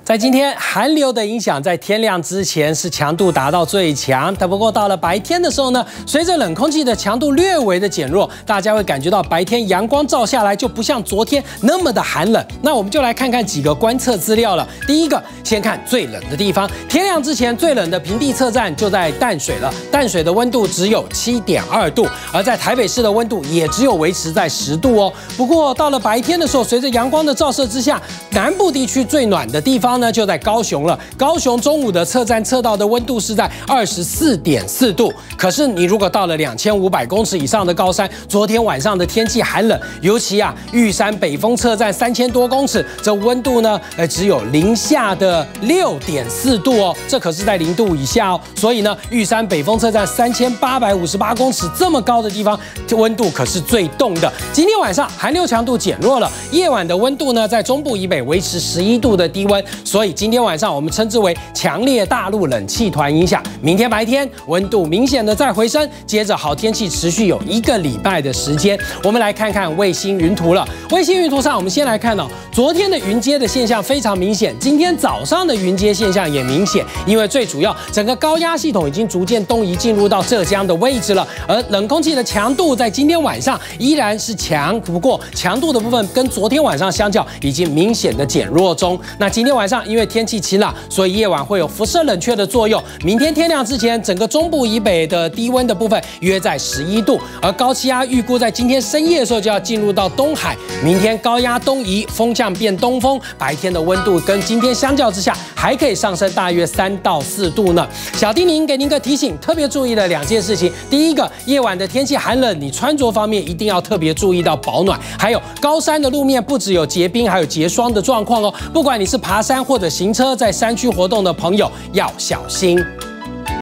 在今天寒流的影响，在天亮之前是强度达到最强，但不过到了白天的时候呢，随着冷空气的强度略微的减弱，大家会感觉到白天阳光照下来就不像昨天那么的寒冷。那我们就来看看几个观测资料了。第一个，先看最冷的地方，天亮之前最冷的平地测站就在淡水了，淡水的温度只有7.2度，而在台北市的温度也只有维持在10度哦。不过到了白天的时候，随着阳光的照射之下，南部地区最暖的地方呢，就在高雄了。高雄中午的测站测到的温度是在24.4度。可是你如果到了2500公尺以上的高山，昨天晚上的天气寒冷，尤其玉山北峰测站3000多公尺，这温度呢，只有零下的6.4度哦，这可是在0度以下哦。所以呢，玉山北峰测站3858公尺这么高的地方，温度可是最冻的。今天晚上寒流强度减弱了，夜晚的温度呢，在中部以北维持11度的低温，所以今天晚上我们称之为强烈大陆冷气团影响。明天白天温度明显的再回升，接着好天气持续有1个礼拜的时间。我们来看看卫星云图了。卫星云图上，我们先来看昨天的云阶的现象非常明显，今天早上的云阶现象也明显，因为最主要整个高压系统已经逐渐东移进入到浙江的位置了，而冷空气的强度在今天晚上依然是强，不过强度的部分跟昨天晚上相较已经明显的减弱中。那今天晚上因为天气晴朗，所以夜晚会有辐射冷却的作用。明天天亮之前，整个中部以北的低温的部分约在11度，而高气压预估在今天深夜的时候就要进入到东海。明天高压东移，风向变东风，白天的温度跟今天相较之下还可以上升大约3到4度呢。小叮咛给您个提醒，特别注意的2件事情。第一个，夜晚的天气寒冷，你穿着方面一定要特别注意到保暖。还有高山的路面不只有结冰，还有结霜的状况哦。不管你是爬山或者行车，在山区活动的朋友要小心。